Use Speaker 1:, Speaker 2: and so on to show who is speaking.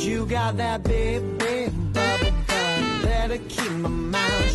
Speaker 1: You got that big, big bubble butt. Better keep my mouth